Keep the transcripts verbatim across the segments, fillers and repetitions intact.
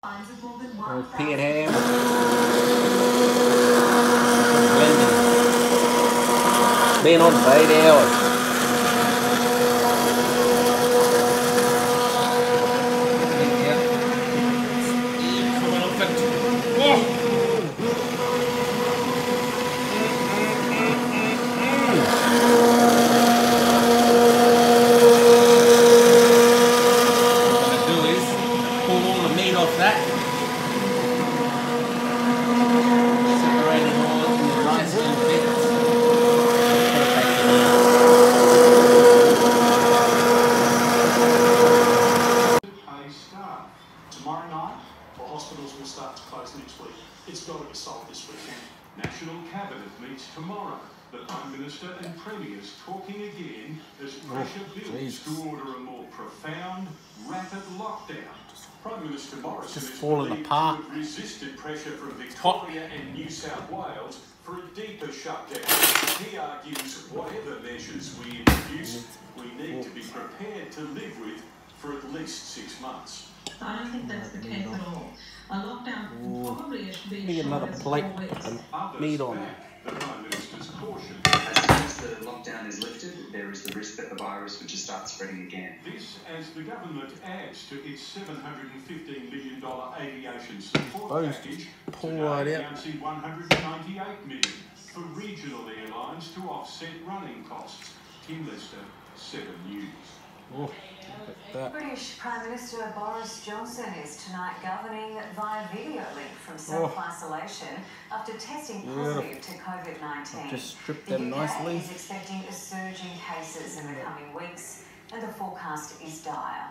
Oh, Pea and Ham. Blending. Been on for eight hours. Off that. Separating all in the nice little bits. Pay staff. Tomorrow night, the hospitals will start to close next week. It's got to be solved this weekend. National Cabinet meets tomorrow. The Prime Minister and Premiers talking again as pressure oh, builds to order a more profound, rapid lockdown. Prime Minister Morrison just is falling believed apart. to have resisted pressure from Victoria and New South Wales for a deeper shutdown. He argues whatever measures we introduce, we need to be prepared to live with for at least six months. I don't think that's the case at all. A lockdown probably should be Need another plate and meat on it. The Prime Minister's caution. As soon as the lockdown is lifted, there is the risk that the virus would just start spreading again. This as the government adds to its seven hundred fifteen million dollars aviation support Those package, pull today right out. announcing one hundred ninety-eight million dollars for regional airlines to offset running costs. Tim Lester, seven News. Oh, look at that. British Prime Minister Boris Johnson is tonight governing via video link from self-isolation oh. after testing positive to COVID nineteen. Just strip the them U K nicely. is expecting a surge in cases in the coming weeks, and the forecast is dire.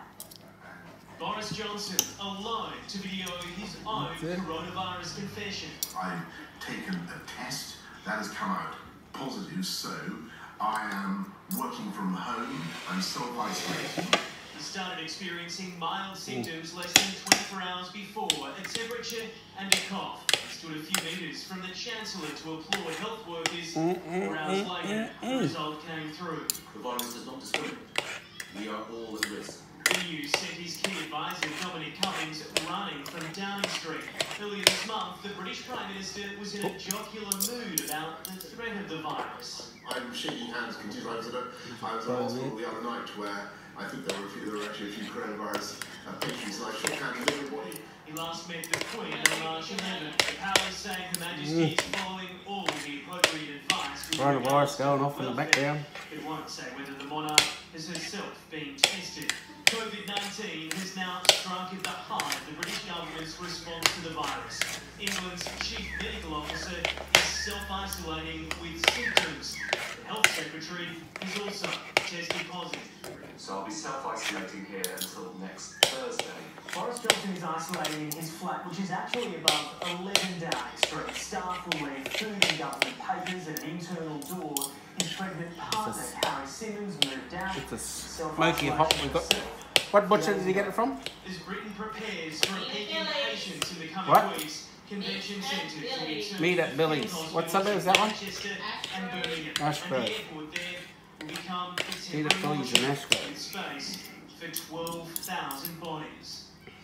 Boris Johnson alone to video his own coronavirus confession. I've taken a test that has come out positive, so I am working from home. I'm self-isolating. He started experiencing mild symptoms less than twenty-four hours before, a temperature and a cough. He stood a few metres from the Chancellor to applaud health workers. Four hours later, the result came through. The virus does not discriminate. We are all at risk. The news sent his key advisor, Dominic Cummings, running from Downing Street. Earlier this month, the British Prime Minister was in a jocular mood about the threat of the virus. I'm shaking hands continuously. I was at a, I was at a hospital the other night where I think there were, a few, there were actually a few coronavirus uh, patients, and I shook hands with everybody. He last met the Queen on March eleventh. The palace saying Her Majesty is following all the appropriate advice. Coronavirus going off in the background. It won't say whether the monarch has herself been tested. COVID nineteen has now struck at the heart of the British government's response to the virus. England's chief medical officer is self-isolating with symptoms. The health secretary is also tested positive. So I'll be self-isolating here until next Thursday. Boris Johnson is isolating in his flat, which is actually above eleven Downing Street. Staff will leave food and government papers at an internal door. His pregnant partner, Harry Simmons, moved out. It's a smoky hot. We got. What butcher did you get it from? As Britain prepares for a peak in patients in the coming What? weeks, convention centres will be turned Meat at Billy's. What suburb is that one? Manchester and Birmingham. Ashgrove. And the airport there will become a Meat at Billy's in Ashgrove. with space for twelve thousand bodies.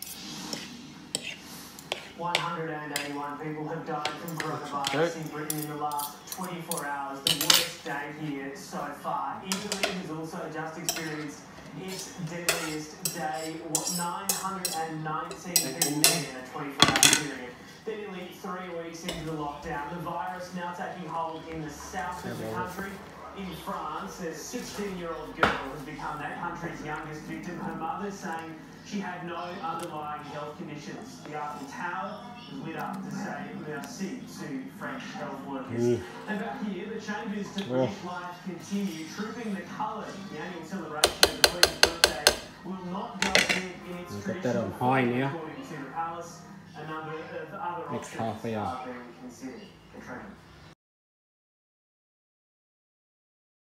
one hundred eighty-one people have died from coronavirus in Britain in the last twenty-four hours. The worst day here so far. Italy has also just experienced its deadliest day, nine hundred nineteen people dead in a twenty-four hour period. They're nearly three weeks into the lockdown. The virus now taking hold in the south of the country. In France, a sixteen-year-old girl has become that country's youngest victim. Her mother saying she had no underlying health conditions. The Eiffel Tower was lit up to say merci to French health workers. Mm. And back here, the changes to British oh. life continue. Trooping the colours, the annual celebration of the Queen's birthday will not go ahead in its We've traditional got that on high now. according to the palace. A number of other Next options half hour. are being considered. Katrina.